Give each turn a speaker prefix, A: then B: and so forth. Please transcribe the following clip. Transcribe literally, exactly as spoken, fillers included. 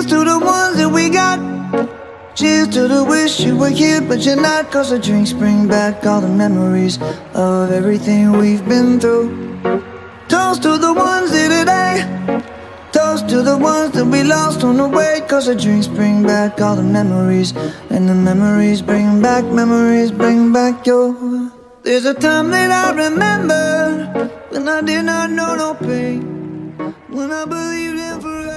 A: Cheers to the ones that we got. Cheers to the wish you were here but you're not. Cause the drinks bring back all the memories of everything we've been through. Toast to the ones here today. Toast to the ones that we lost on the way. Cause the drinks bring back all the memories, and the memories bring back, memories bring back your. There's a time that I remember when I did not know no pain, when I believed in forever.